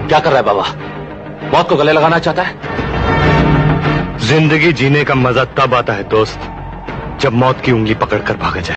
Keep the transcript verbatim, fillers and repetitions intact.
क्या कर रहा है बाबा? मौत को गले लगाना चाहता है? जिंदगी जीने का मजा तब आता है दोस्त, जब मौत की उंगली पकड़कर भागा जाए।